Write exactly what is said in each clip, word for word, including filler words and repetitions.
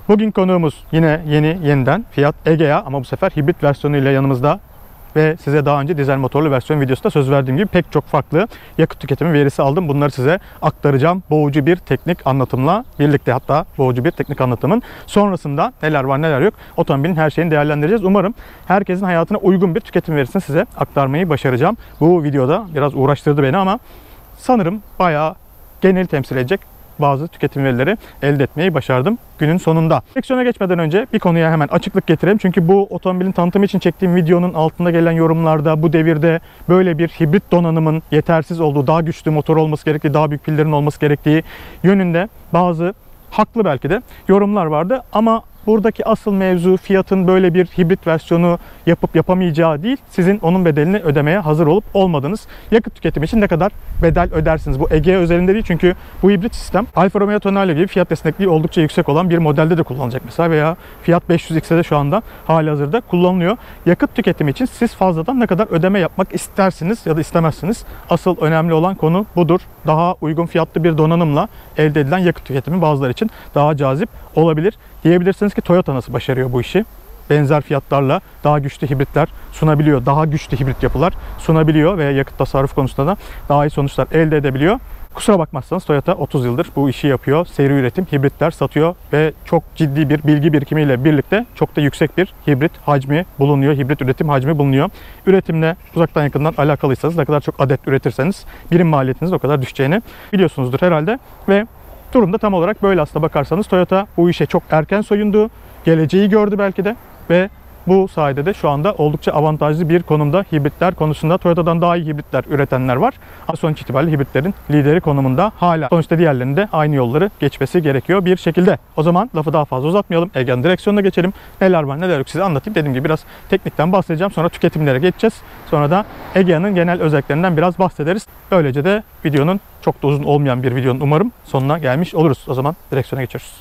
Bugün konuğumuz yine yeni yeniden Fiat Egea ama bu sefer hibrit versiyonu ile yanımızda ve size daha önce dizel motorlu versiyon videosunda söz verdiğim gibi pek çok farklı yakıt tüketimi verisi aldım. Bunları size aktaracağım boğucu bir teknik anlatımla birlikte, hatta boğucu bir teknik anlatımın sonrasında neler var neler yok otomobilin her şeyini değerlendireceğiz. Umarım herkesin hayatına uygun bir tüketim verisini size aktarmayı başaracağım. Bu videoda biraz uğraştırdı beni ama sanırım bayağı genel temsil edecek bazı tüketim verileri elde etmeyi başardım günün sonunda. Direksiyona geçmeden önce bir konuya hemen açıklık getireyim. Çünkü bu otomobilin tanıtımı için çektiğim videonun altında gelen yorumlarda bu devirde böyle bir hibrit donanımın yetersiz olduğu, daha güçlü motor olması gerektiği, daha büyük pillerin olması gerektiği yönünde bazı haklı belki de yorumlar vardı. Ama buradaki asıl mevzu Fiat'ın böyle bir hibrit versiyonu yapıp yapamayacağı değil, sizin onun bedelini ödemeye hazır olup olmadığınız. Yakıt tüketimi için ne kadar bedel ödersiniz? Bu Egea özelinde değil, çünkü bu hibrit sistem Alfa Romeo Tonale gibi fiyat esnekliği oldukça yüksek olan bir modelde de kullanılacak mesela, veya Fiat beş yüz X'e de şu anda halihazırda kullanılıyor. Yakıt tüketimi için siz fazladan ne kadar ödeme yapmak istersiniz ya da istemezsiniz? Asıl önemli olan konu budur. Daha uygun fiyatlı bir donanımla elde edilen yakıt tüketimi bazıları için daha cazip olabilir. Diyebilirsiniz ki Toyota nasıl başarıyor bu işi? Benzer fiyatlarla daha güçlü hibritler sunabiliyor. Daha güçlü hibrit yapılar sunabiliyor ve yakıt tasarruf konusunda da daha iyi sonuçlar elde edebiliyor. Kusura bakmazsanız Toyota otuz yıldır bu işi yapıyor. Seri üretim hibritler satıyor ve çok ciddi bir bilgi birikimiyle birlikte çok da yüksek bir hibrit hacmi bulunuyor. Hibrit üretim hacmi bulunuyor. Üretimle uzaktan yakından alakalıysanız, ne kadar çok adet üretirseniz birim maliyetiniz o kadar düşeceğini biliyorsunuzdur herhalde. Ve durumda tam olarak böyle aslında bakarsanız. Toyota bu işe çok erken soyundu. Geleceği gördü belki de ve bu sayede de şu anda oldukça avantajlı bir konumda. Hibritler konusunda Toyota'dan daha iyi hibritler üretenler var. Ama sonuç itibariyle hibritlerin lideri konumunda hala. Sonuçta diğerlerinin de aynı yolları geçmesi gerekiyor bir şekilde. O zaman lafı daha fazla uzatmayalım. Egea'nın direksiyonuna geçelim. Neler var neler yok size anlatayım. Dediğim gibi biraz teknikten bahsedeceğim. Sonra tüketimlere geçeceğiz. Sonra da Egea'nın genel özelliklerinden biraz bahsederiz. Böylece de videonun çok da uzun olmayan bir videonun umarım sonuna gelmiş oluruz. O zaman direksiyona geçiyoruz.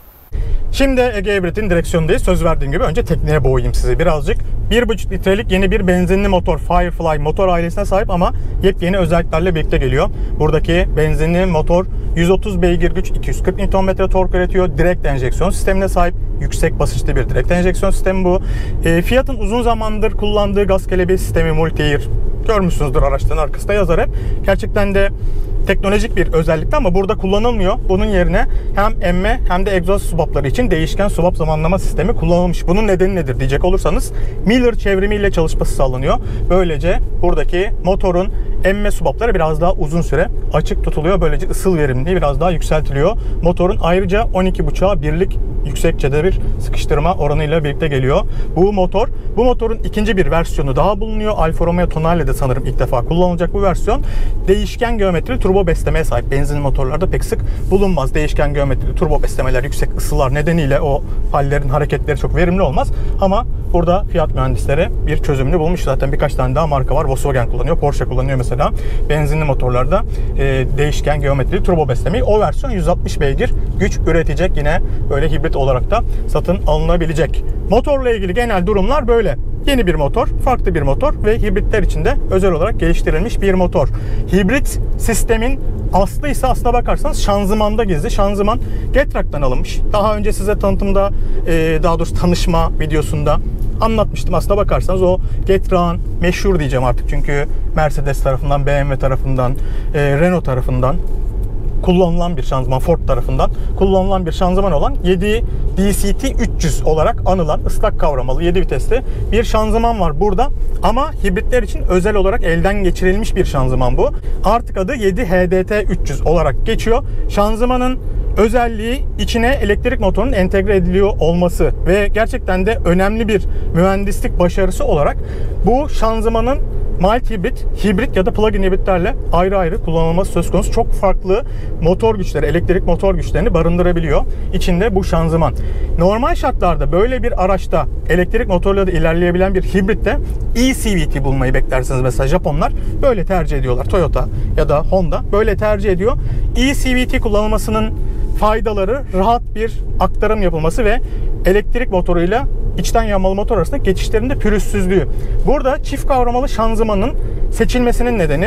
Şimdi Egea Hibrit'in direksiyonundayız. Söz verdiğim gibi önce tekniğe boğayım sizi birazcık. bir buçuk litrelik yeni bir benzinli motor, Firefly motor ailesine sahip ama yepyeni özelliklerle birlikte geliyor. Buradaki benzinli motor yüz otuz beygir güç, iki yüz kırk Newton metre tork üretiyor. Direkt enjeksiyon sistemine sahip. Yüksek basınçlı bir direkt enjeksiyon sistemi bu. E, Fiat'ın uzun zamandır kullandığı gaz kelebeği sistemi Multi-Air. Görmüşsünüzdür, araçların arkasında yazar hep. Gerçekten de teknolojik bir özellikti ama burada kullanılmıyor. Bunun yerine hem emme hem de egzoz swapları için değişken swap zamanlama sistemi kullanılmış. Bunun nedeni nedir diyecek olursanız, Miller çevrimiyle çalışması sağlanıyor. Böylece buradaki motorun emme swapları biraz daha uzun süre açık tutuluyor. Böylece ısıl verimliliği biraz daha yükseltiliyor. Motorun ayrıca on iki buçuğa birlik yüksekçede bir sıkıştırma oranıyla birlikte geliyor. Bu motor, bu motorun ikinci bir versiyonu daha bulunuyor. Alfa Romeo Tonale'de sanırım ilk defa kullanılacak bu versiyon. Değişken geometrili turbo beslemeye sahip. Benzinli motorlarda pek sık bulunmaz. Değişken geometrili turbo beslemeler, yüksek ısılar nedeniyle o hallerin hareketleri çok verimli olmaz. Ama burada Fiat mühendisleri bir çözümünü bulmuş. Zaten birkaç tane daha marka var. Volkswagen kullanıyor, Porsche kullanıyor mesela. Benzinli motorlarda e, değişken geometrili turbo beslemeyi. O versiyon yüz altmış beygir güç üretecek. Yine böyle hibrit olarak da satın alınabilecek. Motorla ilgili genel durumlar böyle. Yeni bir motor, farklı bir motor ve hibritler için de özel olarak geliştirilmiş bir motor. Hibrit sistemin aslı ise aslına bakarsanız şanzımanda gizli. Şanzıman Getrag'dan alınmış. Daha önce size tanıtımda, daha doğrusu tanışma videosunda anlatmıştım. Aslına bakarsanız o Getrag'ın meşhur diyeceğim artık. Çünkü Mercedes tarafından, B M W tarafından, Renault tarafından kullanılan bir şanzıman, Ford tarafından kullanılan bir şanzıman olan yedi D C T üç yüz olarak anılan ıslak kavramalı yedi vitesli bir şanzıman var burada. Ama hibritler için özel olarak elden geçirilmiş bir şanzıman bu. Artık adı yedi H D T üç yüz olarak geçiyor. Şanzımanın özelliği içine elektrik motorunun entegre ediliyor olması ve gerçekten de önemli bir mühendislik başarısı olarak bu şanzımanın mild hibrit, hibrit ya da plug-in hibritlerle ayrı ayrı kullanılması söz konusu. Çok farklı motor güçleri, elektrik motor güçlerini barındırabiliyor içinde bu şanzıman. Normal şartlarda böyle bir araçta elektrik motorla da ilerleyebilen bir hibritte e C V T bulmayı beklersiniz. Mesela Japonlar böyle tercih ediyorlar. Toyota ya da Honda böyle tercih ediyor. e C V T kullanılmasının faydaları rahat bir aktarım yapılması ve elektrik motoruyla içten yanmalı motor arasında geçişlerinde pürüzsüzlüğü. Burada çift kavramalı şanzımanın seçilmesinin nedeni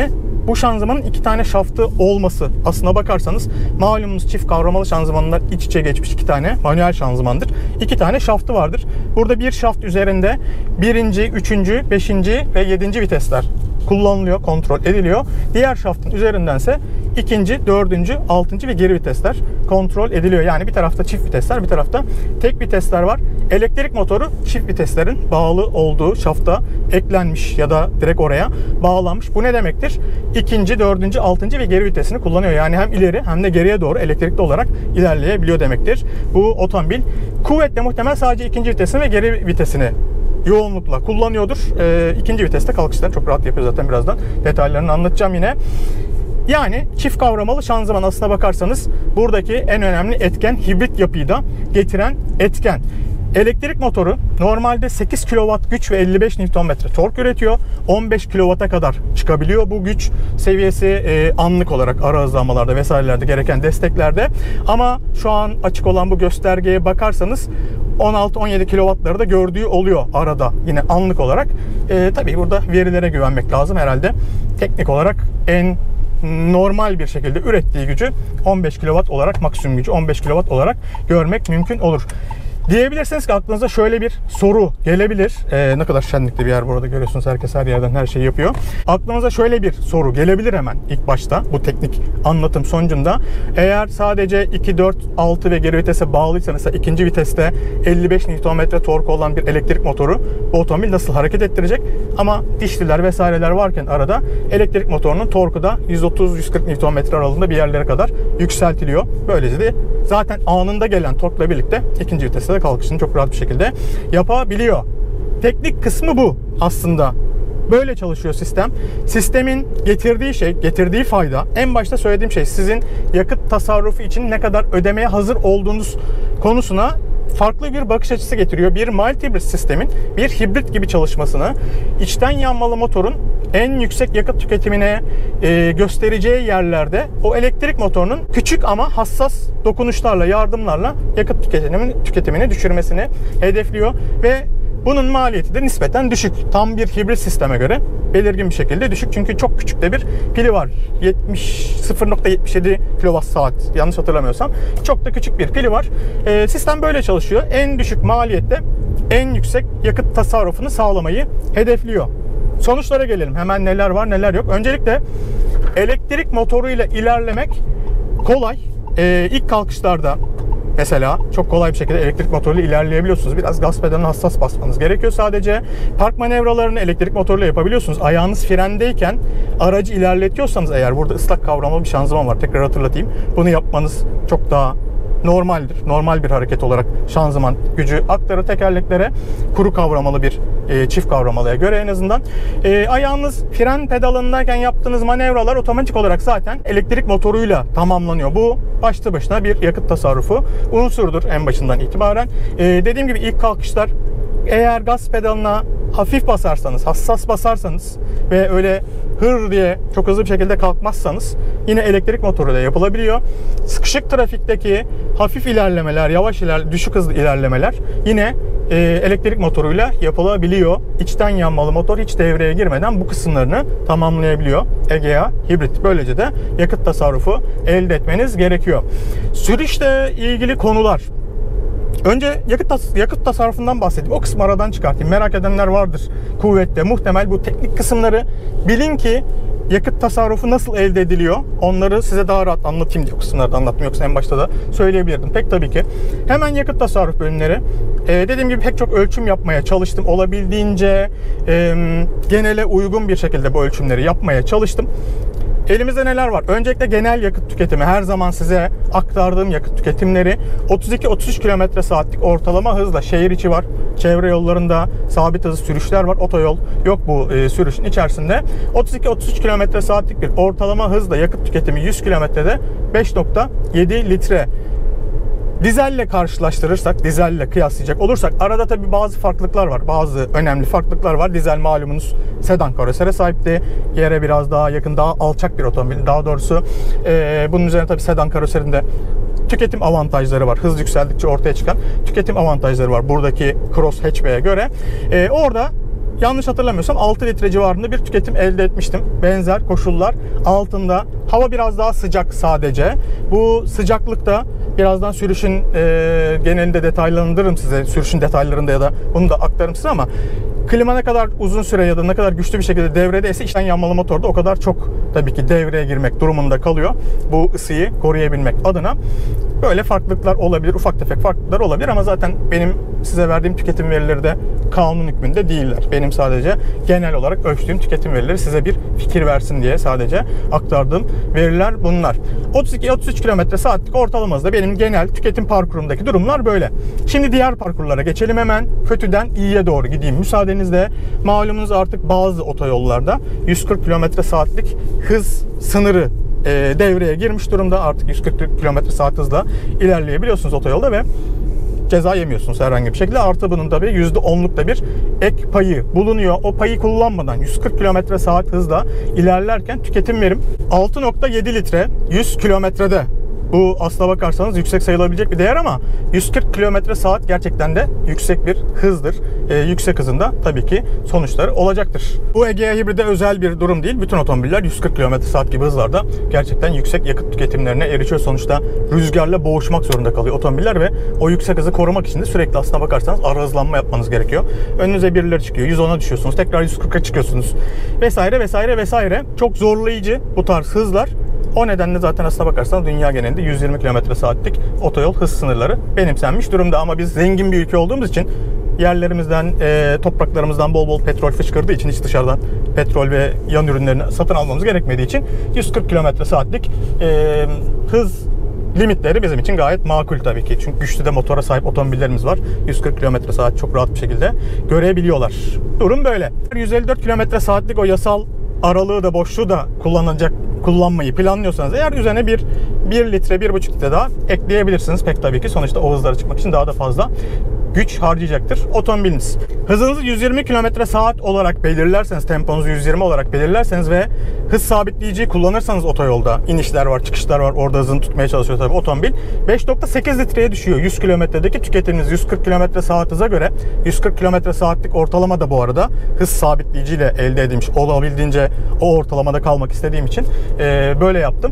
bu şanzımanın iki tane şaftı olması. Aslına bakarsanız malumunuz çift kavramalı şanzımanlar iç içe geçmiş iki tane manuel şanzımandır. İki tane şaftı vardır. Burada bir şaft üzerinde birinci, üçüncü, beşinci ve yedinci vitesler kullanılıyor, kontrol ediliyor. Diğer şaftın üzerindense ikinci, dördüncü, altıncı ve geri vitesler kontrol ediliyor. Yani bir tarafta çift vitesler, bir tarafta tek vitesler var. Elektrik motoru çift viteslerin bağlı olduğu şafta eklenmiş ya da direkt oraya bağlanmış. Bu ne demektir? İkinci, dördüncü, altıncı ve geri vitesini kullanıyor. Yani hem ileri hem de geriye doğru elektrikli olarak ilerleyebiliyor demektir. Bu otomobil kuvvetle muhtemel sadece ikinci vitesini ve geri vitesini yoğunlukla kullanıyordur. E, ikinci viteste kalkışlarını çok rahat yapıyor zaten, birazdan detaylarını anlatacağım yine. Yani çift kavramalı şanzıman aslına bakarsanız buradaki en önemli etken hibrit yapıyı da getiren etken. Elektrik motoru normalde sekiz kilowatt güç ve elli beş Newton metre tork üretiyor. on beş kilowatt'a kadar çıkabiliyor bu güç seviyesi e, anlık olarak ara hızlanmalarda vesairelerde gereken desteklerde. Ama şu an açık olan bu göstergeye bakarsanız on altı on yedi kilowattları da gördüğü oluyor arada yine anlık olarak. E, tabii burada verilere güvenmek lazım herhalde. Teknik olarak en normal bir şekilde ürettiği gücü on beş kilowatt olarak, maksimum gücü on beş kilowatt olarak görmek mümkün olur. Diyebilirsiniz ki aklınıza şöyle bir soru gelebilir. Ee, ne kadar şenlikli bir yer burada, görüyorsunuz herkes her yerden her şeyi yapıyor. Aklınıza şöyle bir soru gelebilir hemen ilk başta bu teknik anlatım sonucunda. Eğer sadece iki, dört, altı ve geri vitese bağlıysa, mesela ikinci viteste elli beş Newton metre torku olan bir elektrik motoru bu otomobil nasıl hareket ettirecek? Ama dişliler vesaireler varken arada elektrik motorunun torku da yüz otuz yüz kırk Newton metre aralığında bir yerlere kadar yükseltiliyor. Böylece de zaten anında gelen torkla birlikte ikinci viteste kalkışını çok rahat bir şekilde yapabiliyor. Teknik kısmı bu aslında. Böyle çalışıyor sistem. Sistemin getirdiği şey, getirdiği fayda, en başta söylediğim şey, sizin yakıt tasarrufu için ne kadar ödemeye hazır olduğunuz konusuna farklı bir bakış açısı getiriyor. Bir mild hibrit sistemin bir hibrit gibi çalışmasını, içten yanmalı motorun en yüksek yakıt tüketimine e, göstereceği yerlerde o elektrik motorunun küçük ama hassas dokunuşlarla, yardımlarla yakıt tüketimini, tüketimini düşürmesini hedefliyor ve bunun maliyeti de nispeten düşük. Tam bir hibrit sisteme göre belirgin bir şekilde düşük. Çünkü çok küçük de bir pili var. sıfır nokta yetmiş yedi kilowatt saat yanlış hatırlamıyorsam. Çok da küçük bir pili var. E, sistem böyle çalışıyor. En düşük maliyette en yüksek yakıt tasarrufunu sağlamayı hedefliyor. Sonuçlara gelelim. Hemen neler var neler yok. Öncelikle elektrik motoruyla ilerlemek kolay. E, ilk kalkışlarda mesela çok kolay bir şekilde elektrik motoruyla ilerleyebiliyorsunuz. Biraz gaz pedalına hassas basmanız gerekiyor sadece. Park manevralarını elektrik motoruyla yapabiliyorsunuz. Ayağınız frendeyken aracı ilerletiyorsanız eğer, burada ıslak kavramalı bir şanzıman var. Tekrar hatırlatayım. Bunu yapmanız çok daha normaldir. Normal bir hareket olarak şanzıman gücü aktarır tekerleklere. Kuru kavramalı bir e, çift kavramalıya göre en azından. E, ayağınız fren pedalındayken yaptığınız manevralar otomatik olarak zaten elektrik motoruyla tamamlanıyor. Bu başlı başına bir yakıt tasarrufu unsurdur en başından itibaren. E, dediğim gibi ilk kalkışlar eğer gaz pedalına hafif basarsanız, hassas basarsanız ve öyle hır diye çok hızlı bir şekilde kalkmazsanız yine elektrik motoruyla yapılabiliyor. Sıkışık trafikteki hafif ilerlemeler, yavaş iler, düşük hızlı ilerlemeler yine e, elektrik motoruyla yapılabiliyor. İçten yanmalı motor hiç devreye girmeden bu kısımlarını tamamlayabiliyor. Egea hibrit. Böylece de yakıt tasarrufu elde etmeniz gerekiyor. Sürüşle ilgili konular. Önce yakıt, tas yakıt tasarrufundan bahsedeyim. O kısmı aradan çıkartayım. Merak edenler vardır kuvvetle. Muhtemel bu teknik kısımları bilin ki yakıt tasarrufu nasıl elde ediliyor? Onları size daha rahat anlatayım diye o kısımları da anlatmıyorum. Yoksa en başta da söyleyebilirdim. Pek tabii ki. Hemen yakıt tasarruf bölümleri. Ee, dediğim gibi pek çok ölçüm yapmaya çalıştım. Olabildiğince e, genele uygun bir şekilde bu ölçümleri yapmaya çalıştım. Elimizde neler var? Öncelikle genel yakıt tüketimi. Her zaman size aktardığım yakıt tüketimleri otuz iki otuz üç kilometre saatlik ortalama hızla şehir içi var. Çevre yollarında sabit hızlı sürüşler var. Otoyol yok bu e, sürüşün içerisinde. otuz iki otuz üç kilometre saatlik bir ortalama hızla yakıt tüketimi yüz kilometrede beş nokta yedi litre. Dizelle karşılaştırırsak, dizelle kıyaslayacak olursak arada tabii bazı farklılıklar var. Bazı önemli farklılıklar var. Dizel malumunuz sedan karosere sahipti. Yere biraz daha yakın, daha alçak bir otomobil. Daha doğrusu e, bunun üzerine tabii sedan karoserinde tüketim avantajları var. Hız yükseldikçe ortaya çıkan tüketim avantajları var buradaki Cross hatchback'e göre. E, orada yanlış hatırlamıyorsam altı litre civarında bir tüketim elde etmiştim. Benzer koşullar altında. Hava biraz daha sıcak sadece. Bu sıcaklıkta birazdan sürüşün e, genelinde detaylandırırım size. Sürüşün detaylarında ya da bunu da aktarırım size ama klima ne kadar uzun süre ya da ne kadar güçlü bir şekilde devredeyse içten yanmalı motorda o kadar çok tabii ki devreye girmek durumunda kalıyor. Bu ısıyı koruyabilmek adına böyle farklılıklar olabilir. Ufak tefek farklılıklar olabilir ama zaten benim size verdiğim tüketim verileri de kanun hükmünde değiller. Benim sadece genel olarak ölçtüğüm tüketim verileri size bir fikir versin diye sadece aktardığım veriler bunlar. otuz iki otuz üç kilometre saatlik ortalamanızda benim genel tüketim parkurumdaki durumlar böyle. Şimdi diğer parkurlara geçelim hemen. Kötüden iyiye doğru gideyim müsaadenizle. Malumunuz artık bazı otoyollarda yüz kırk kilometre saatlik hız sınırı e, devreye girmiş durumda. Artık yüz kırk kilometre saat hızla ilerleyebiliyorsunuz otoyolda ve ceza yemiyorsunuz herhangi bir şekilde. Artı bunun tabii yüzde onluk da bir ek payı bulunuyor. O payı kullanmadan yüz kırk kilometre saat hızla ilerlerken tüketim verim altı nokta yedi litre yüz kilometrede. Bu aslına bakarsanız yüksek sayılabilecek bir değer ama yüz kırk kilometre saat gerçekten de yüksek bir hızdır. Ee, yüksek hızında tabii ki sonuçları olacaktır. Bu Egea hibride özel bir durum değil. Bütün otomobiller yüz kırk kilometre saat gibi hızlarda gerçekten yüksek yakıt tüketimlerine erişiyor. Sonuçta rüzgarla boğuşmak zorunda kalıyor otomobiller ve o yüksek hızı korumak için de sürekli aslına bakarsanız ara hızlanma yapmanız gerekiyor. Önünüze birileri çıkıyor. yüz ona düşüyorsunuz. Tekrar yüz kırka çıkıyorsunuz. Vesaire vesaire vesaire. Çok zorlayıcı bu tarz hızlar. O nedenle zaten aslına bakarsanız dünya genelinde yüz yirmi kilometre saatlik otoyol hız sınırları benimsenmiş durumda. Ama biz zengin bir ülke olduğumuz için yerlerimizden, e, topraklarımızdan bol bol petrol fışkırdığı için hiç dışarıdan petrol ve yan ürünlerini satın almamız gerekmediği için yüz kırk kilometre saatlik e, hız limitleri bizim için gayet makul tabii ki. Çünkü güçlü de motora sahip otomobillerimiz var. yüz kırk kilometre saat çok rahat bir şekilde görebiliyorlar. Durum böyle. yüz elli dört kilometre saatlik o yasal aralığı da boşluğu da kullanacak kullanmayı planlıyorsanız eğer üzerine bir bir litre bir buçuk litre daha ekleyebilirsiniz. Pek tabii ki sonuçta o hızlara çıkmak için daha da fazla güç harcayacaktır otomobiliniz. Hızınızı yüz yirmi kilometre saat olarak belirlerseniz, temponuzu yüz yirmi olarak belirlerseniz ve hız sabitleyiciyi kullanırsanız otoyolda inişler var, çıkışlar var. Orada hızını tutmaya çalışıyor tabii otomobil. beş nokta sekiz litreye düşüyor. yüz kilometredeki tüketiminiz yüz kırk kilometre saat hıza göre yüz kırk kilometre saatlik ortalama da bu arada hız sabitleyiciyle elde edilmiş. Olabildiğince o ortalamada kalmak istediğim için e, böyle yaptım.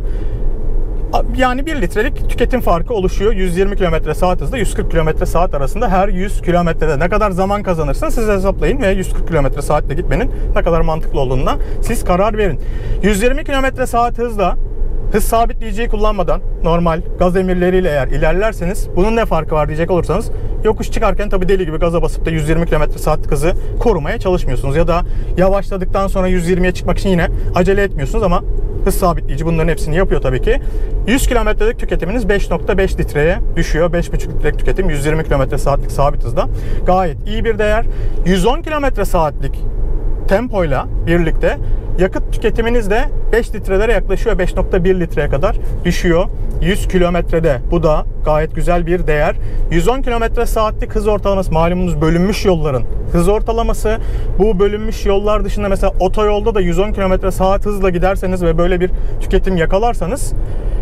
Yani bir litrelik tüketim farkı oluşuyor. yüz yirmi kilometre saat hızla yüz kırk kilometre saat arasında her yüz kilometrede ne kadar zaman kazanırsınız siz hesaplayın ve yüz kırk kilometre saatle gitmenin ne kadar mantıklı olduğuna siz karar verin. yüz yirmi kilometre saat hızla hız sabitleyiciyi kullanmadan normal gaz emirleriyle eğer ilerlerseniz bunun ne farkı var diyecek olursanız yokuş çıkarken tabii deli gibi gaza basıp da yüz yirmi kilometre saat hızı korumaya çalışmıyorsunuz ya da yavaşladıktan sonra yüz yirmiye çıkmak için yine acele etmiyorsunuz ama hız sabitleyici bunların hepsini yapıyor tabii ki. yüz kilometrelik tüketiminiz beş nokta beş litreye düşüyor. beş buçuk litrelik tüketim yüz yirmi kilometre saatlik sabit hızda gayet iyi bir değer. yüz on kilometre saatlik tempoyla birlikte yakıt tüketiminiz de beş litrelere yaklaşıyor. beş nokta bir litreye kadar düşüyor yüz kilometrede. Bu da gayet güzel bir değer. yüz on kilometre saatlik hız ortalaması malumunuz bölünmüş yolların hız ortalaması. Bu bölünmüş yollar dışında mesela otoyolda da yüz on kilometre saat hızla giderseniz ve böyle bir tüketim yakalarsanız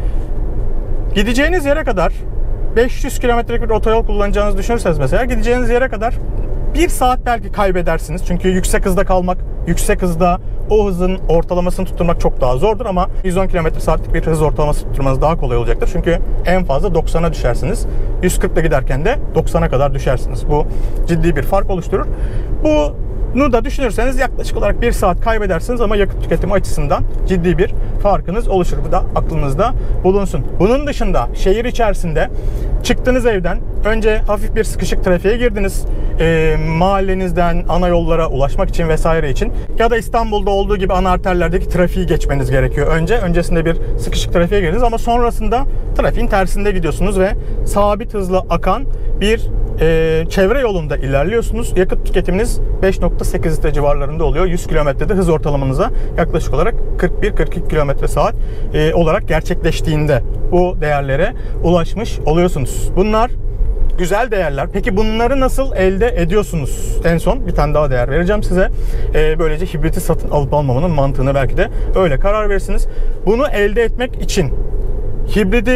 gideceğiniz yere kadar beş yüz kilometrelik bir otoyol kullanacağınızı düşünürseniz mesela gideceğiniz yere kadar bir saat belki kaybedersiniz. Çünkü yüksek hızda kalmak, yüksek hızda o hızın ortalamasını tutturmak çok daha zordur ama yüz on kilometre saatlik bir hız ortalaması tutturmanız daha kolay olacaktır. Çünkü en fazla doksana düşersiniz. yüz kırkla giderken de doksana kadar düşersiniz. Bu ciddi bir fark oluşturur. Bunu da düşünürseniz yaklaşık olarak bir saat kaybedersiniz ama yakıt tüketimi açısından ciddi bir farkınız oluşur. Bu da aklınızda bulunsun. Bunun dışında şehir içerisinde çıktınız evden, önce hafif bir sıkışık trafiğe girdiniz. E, mahallenizden ana yollara ulaşmak için vesaire için ya da İstanbul'da olduğu gibi ana arterlerdeki trafiği geçmeniz gerekiyor. Önce öncesinde bir sıkışık trafiğe girdiniz ama sonrasında trafiğin tersinde gidiyorsunuz ve sabit hızla akan bir e, çevre yolunda ilerliyorsunuz. Yakıt tüketiminiz beş nokta sekiz litre civarlarında oluyor. yüz kilometrede hız ortalamanıza yaklaşık olarak kırk bir kırk iki kilometre saat e, olarak gerçekleştiğinde bu değerlere ulaşmış oluyorsunuz. Bunlar güzel değerler. Peki bunları nasıl elde ediyorsunuz? En son bir tane daha değer vereceğim size. Ee, böylece hibriti satın alıp almamanın mantığını belki de öyle karar verirsiniz. Bunu elde etmek için hibridi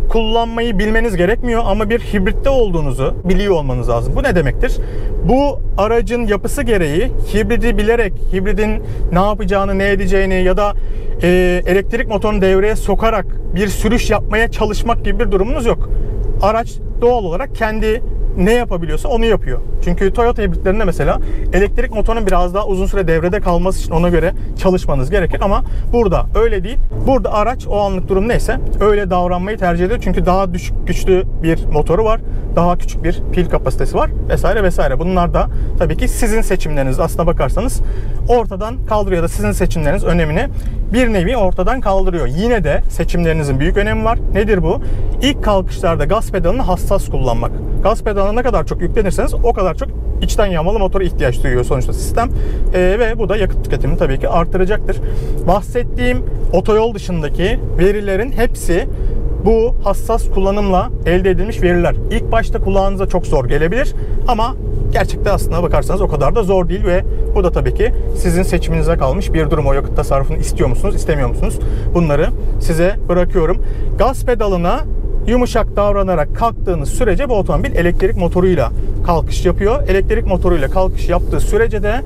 kullanmayı bilmeniz gerekmiyor ama bir hibritte olduğunuzu biliyor olmanız lazım. Bu ne demektir? Bu aracın yapısı gereği hibridi bilerek, hibridin ne yapacağını, ne edeceğini ya da e, elektrik motorunu devreye sokarak bir sürüş yapmaya çalışmak gibi bir durumunuz yok. Araç doğal olarak kendi ne yapabiliyorsa onu yapıyor. Çünkü Toyota hibritlerinde mesela elektrik motorunun biraz daha uzun süre devrede kalması için ona göre çalışmanız gerekir ama burada öyle değil. Burada araç o anlık durum neyse öyle davranmayı tercih ediyor. Çünkü daha düşük güçlü bir motoru var. Daha küçük bir pil kapasitesi var vesaire vesaire. Bunlar da tabii ki sizin seçimleriniz. Aslına bakarsanız ortadan kaldırıyor ya da sizin seçimleriniz önemini bir nevi ortadan kaldırıyor. Yine de seçimlerinizin büyük önemi var. Nedir bu? İlk kalkışlarda gaz pedalını hassas kullanmak. Gaz pedalına ne kadar çok yüklenirseniz o kadar çok içten yanmalı motora ihtiyaç duyuyor sonuçta sistem. Ee, ve bu da yakıt tüketimini tabii ki artıracaktır. Bahsettiğim otoyol dışındaki verilerin hepsi bu hassas kullanımla elde edilmiş veriler. İlk başta kulağınıza çok zor gelebilir ama gerçekten aslına bakarsanız o kadar da zor değil ve bu da tabii ki sizin seçiminize kalmış bir durum. O yakıt tasarrufunu istiyor musunuz, istemiyor musunuz? Bunları size bırakıyorum. Gaz pedalına yumuşak davranarak kalktığınız sürece bu otomobil elektrik motoruyla kalkış yapıyor. Elektrik motoruyla kalkış yaptığı sürece de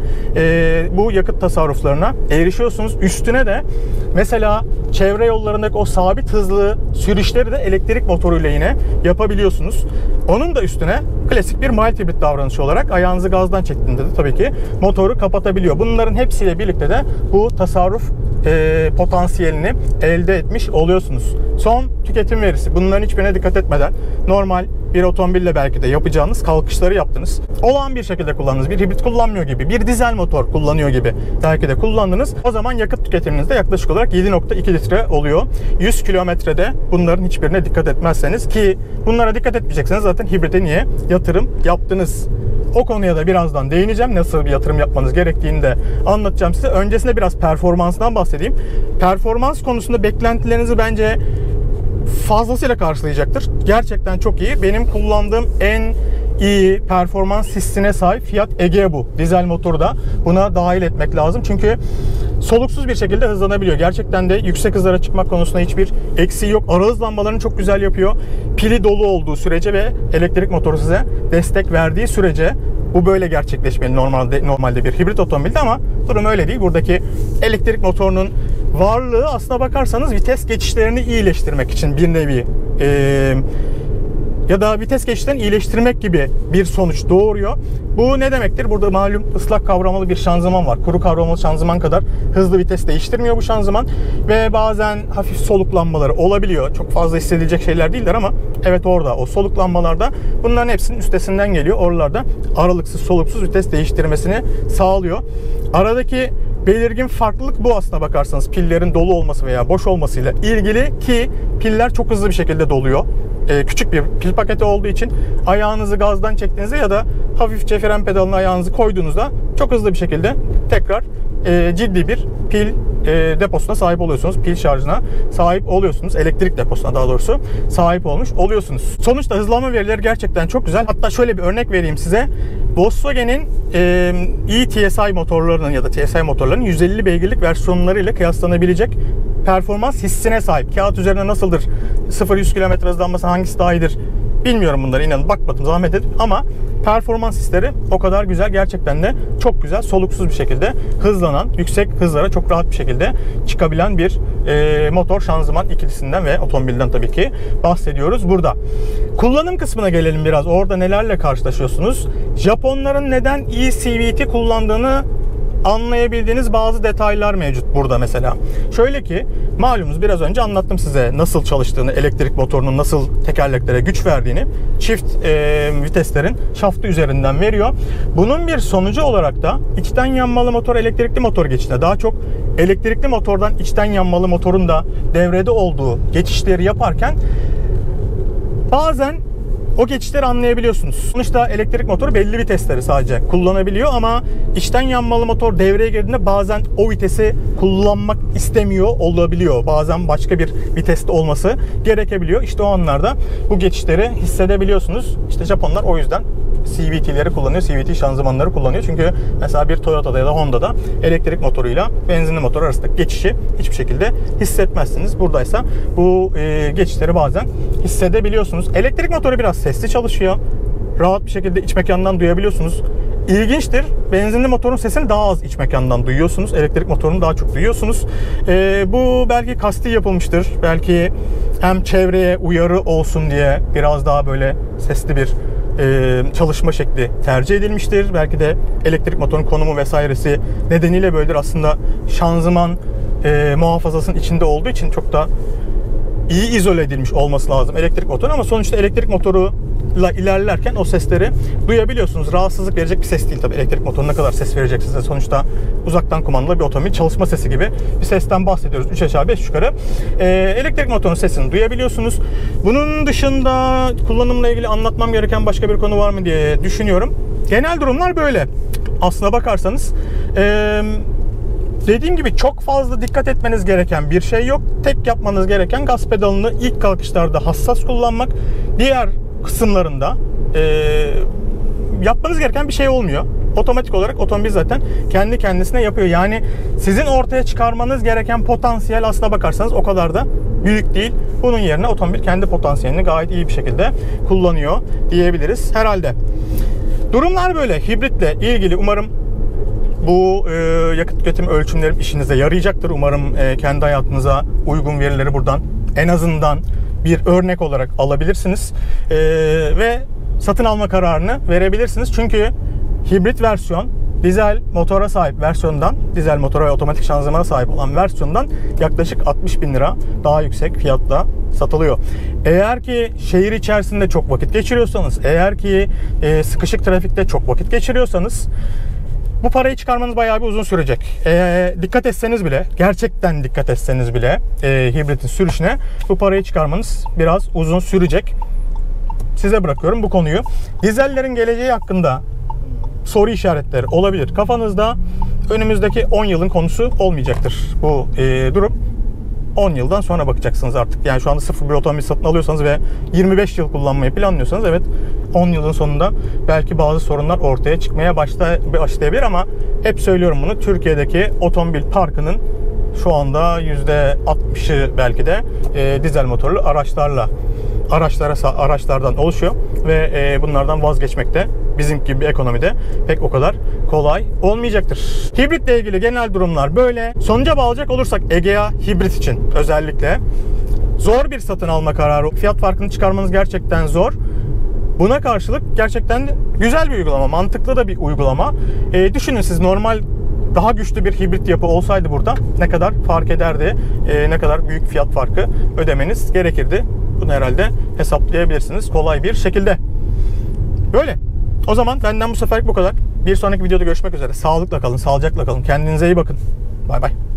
e, bu yakıt tasarruflarına erişiyorsunuz. Üstüne de mesela çevre yollarındaki o sabit hızlı sürüşleri de elektrik motoruyla yine yapabiliyorsunuz. Onun da üstüne klasik bir mild hibrit davranışı olarak ayağınızı gazdan çektiğinde de tabii ki motoru kapatabiliyor. Bunların hepsiyle birlikte de bu tasarruf e, potansiyelini elde etmiş oluyorsunuz. Son tüketim verisi. Bunların hiçbirine dikkat etmeden normal bir otomobille belki de yapacağınız kalkışları yaptınız. Olağan bir şekilde kullandınız. Bir hibrit kullanmıyor gibi, bir dizel motor kullanıyor gibi belki de kullandınız. O zaman yakıt tüketiminiz de yaklaşık olarak yedi nokta iki litre oluyor. yüz kilometrede bunların hiçbirine dikkat etmezseniz, ki bunlara dikkat etmeyecekseniz zaten hibrite niye yatırım yaptınız? O konuya da birazdan değineceğim. Nasıl bir yatırım yapmanız gerektiğini de anlatacağım size. Öncesinde biraz performansdan bahsedeyim. Performans konusunda beklentilerinizi bence fazlasıyla karşılayacaktır. Gerçekten çok iyi. Benim kullandığım en iyi performans hissine sahip Fiat Egea bu. Dizel motoru da buna dahil etmek lazım. Çünkü soluksuz bir şekilde hızlanabiliyor. Gerçekten de yüksek hızlara çıkmak konusunda hiçbir eksiği yok. Ara hızlanmalarını çok güzel yapıyor. Pili dolu olduğu sürece ve elektrik motoru size destek verdiği sürece bu böyle gerçekleşmeli normalde normalde bir hibrit otomobilde ama durum öyle değil. Buradaki elektrik motorunun varlığı aslına bakarsanız vites geçişlerini iyileştirmek için bir nevi ee, ya da vites geçişlerini iyileştirmek gibi bir sonuç doğuruyor. Bu ne demektir? Burada malum ıslak kavramalı bir şanzıman var. Kuru kavramalı şanzıman kadar hızlı vites değiştirmiyor bu şanzıman. Ve bazen hafif soluklanmaları olabiliyor. Çok fazla hissedilecek şeyler değiller ama evet orada o soluklanmalarda bunların hepsinin üstesinden geliyor. Oralarda aralıksız soluksuz vites değiştirmesini sağlıyor. Aradaki belirgin farklılık bu aslına bakarsanız. Pillerin dolu olması veya boş olmasıyla ilgili, ki piller çok hızlı bir şekilde doluyor. Ee, küçük bir pil paketi olduğu için ayağınızı gazdan çektiğinizde ya da hafifçe fren pedalına ayağınızı koyduğunuzda çok hızlı bir şekilde tekrar e, ciddi bir pil e, deposuna sahip oluyorsunuz. Pil şarjına sahip oluyorsunuz. Elektrik deposuna daha doğrusu sahip olmuş oluyorsunuz. Sonuçta hızlanma verileri gerçekten çok güzel. Hatta şöyle bir örnek vereyim size. Volkswagen'in e, e-T S I motorlarının ya da T S I motorlarının yüz elli beygirlik versiyonlarıyla kıyaslanabilecek performans hissine sahip. Kağıt üzerine nasıldır? sıfır yüz kilometre hızlanması hangisi daha iyidir? Bilmiyorum bunları, inanın bakmadım, zahmet edin, ama performans hisleri o kadar güzel, gerçekten de çok güzel, soluksuz bir şekilde hızlanan, yüksek hızlara çok rahat bir şekilde çıkabilen bir e, motor şanzıman ikilisinden ve otomobilden tabii ki bahsediyoruz burada. Kullanım kısmına gelelim biraz. Orada nelerle karşılaşıyorsunuz? Japonların neden e C V T kullandığını anlayabildiğiniz bazı detaylar mevcut burada mesela. Şöyle ki, malumunuz biraz önce anlattım size nasıl çalıştığını, elektrik motorunun nasıl tekerleklere güç verdiğini. Çift e, viteslerin şaftı üzerinden veriyor. Bunun bir sonucu olarak da içten yanmalı motor elektrikli motor geçişinde daha çok elektrikli motordan içten yanmalı motorun da devrede olduğu geçişleri yaparken bazen o geçişleri anlayabiliyorsunuz. Sonuçta elektrik motoru belli vitesleri sadece kullanabiliyor ama içten yanmalı motor devreye girdiğinde bazen o vitesi kullanmak istemiyor olabiliyor. Bazen başka bir viteste olması gerekebiliyor. İşte o anlarda bu geçişleri hissedebiliyorsunuz. İşte Japonlar o yüzden C V T'leri kullanıyor. C V T şanzımanları kullanıyor. Çünkü mesela bir Toyota'da ya da Honda'da elektrik motoruyla benzinli motor arasındaki geçişi hiçbir şekilde hissetmezsiniz. Buradaysa bu e, geçişleri bazen hissedebiliyorsunuz. Elektrik motoru biraz sesli çalışıyor. Rahat bir şekilde iç mekandan duyabiliyorsunuz. İlginçtir. Benzinli motorun sesini daha az iç mekandan duyuyorsunuz. Elektrik motorunu daha çok duyuyorsunuz. Ee, bu belki kasti yapılmıştır. Belki hem çevreye uyarı olsun diye biraz daha böyle sesli bir e, çalışma şekli tercih edilmiştir. Belki de elektrik motorun konumu vesairesi nedeniyle böyledir. Aslında şanzıman e, muhafazasının içinde olduğu için çok da iyi izole edilmiş olması lazım elektrik motoru, ama sonuçta elektrik motoru ilerlerken o sesleri duyabiliyorsunuz. Rahatsızlık verecek bir ses değil tabii. Elektrik motoru ne kadar ses verecek size? Sonuçta uzaktan kumandalı bir otomobil çalışma sesi gibi bir sesten bahsediyoruz. üç aşağı beş yukarı. Ee, elektrik motorunun sesini duyabiliyorsunuz. Bunun dışında kullanımla ilgili anlatmam gereken başka bir konu var mı diye düşünüyorum. Genel durumlar böyle. Aslına bakarsanız ee, dediğim gibi çok fazla dikkat etmeniz gereken bir şey yok. Tek yapmanız gereken gaz pedalını ilk kalkışlarda hassas kullanmak. Diğer kısımlarında e, yapmanız gereken bir şey olmuyor. Otomatik olarak otomobil zaten kendi kendisine yapıyor. Yani sizin ortaya çıkarmanız gereken potansiyel aslına bakarsanız o kadar da büyük değil. Bunun yerine otomobil kendi potansiyelini gayet iyi bir şekilde kullanıyor diyebiliriz herhalde. Durumlar böyle. Hibritle ilgili umarım bu e, yakıt tüketim ölçümlerim işinize yarayacaktır. Umarım e, kendi hayatınıza uygun verileri buradan en azından bir örnek olarak alabilirsiniz ee, ve satın alma kararını verebilirsiniz. Çünkü hibrit versiyon dizel motora sahip versiyondan, dizel motora ve otomatik şanzımana sahip olan versiyondan yaklaşık altmış bin lira daha yüksek fiyatla satılıyor. Eğer ki şehir içerisinde çok vakit geçiriyorsanız, eğer ki e, sıkışık trafikte çok vakit geçiriyorsanız bu parayı çıkarmanız bayağı bir uzun sürecek. E, dikkat etseniz bile, gerçekten dikkat etseniz bile e, hibritin sürüşüne bu parayı çıkarmanız biraz uzun sürecek. Size bırakıyorum bu konuyu. Dizellerin geleceği hakkında soru işaretleri olabilir kafanızda. Önümüzdeki on yılın konusu olmayacaktır bu e, durum. on yıldan sonra bakacaksınız artık. Yani şu anda sıfır bir otomobil satın alıyorsanız ve yirmi beş yıl kullanmayı planlıyorsanız, evet, on yılın sonunda belki bazı sorunlar ortaya çıkmaya başlayabilir, ama hep söylüyorum bunu, Türkiye'deki otomobil parkının şu anda yüzde altmışı belki de e, dizel motorlu araçlarla araçlara araçlardan oluşuyor ve e, bunlardan vazgeçmekte bizim gibi bir ekonomide pek o kadar kolay olmayacaktır. Hibritle ilgili genel durumlar böyle. Sonuca bağlayacak olursak Egea hibrit için özellikle zor bir satın alma kararı. Fiyat farkını çıkarmanız gerçekten zor. Buna karşılık gerçekten güzel bir uygulama, mantıklı da bir uygulama. E, düşünün siz normal daha güçlü bir hibrit yapı olsaydı burada ne kadar fark ederdi, e, ne kadar büyük fiyat farkı ödemeniz gerekirdi. Bunu herhalde hesaplayabilirsiniz kolay bir şekilde. Böyle. O zaman benden bu seferlik bu kadar. Bir sonraki videoda görüşmek üzere. Sağlıkla kalın, sağlıcakla kalın. Kendinize iyi bakın. Bay bay.